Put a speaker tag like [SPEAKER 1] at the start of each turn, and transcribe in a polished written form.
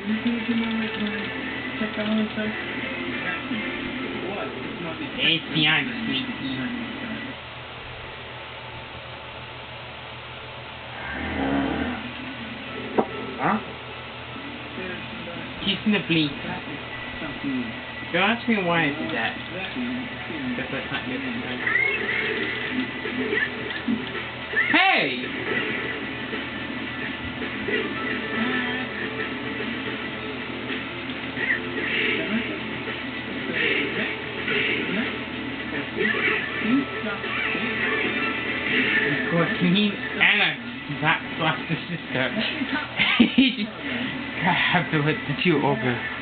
[SPEAKER 1] It's young, sneaky. Huh? Kissing the blink. Don't ask me why I did that. Because that's not good. Hey! Of course, he means Anna. That's Foster's sister. He just grabbed the two over.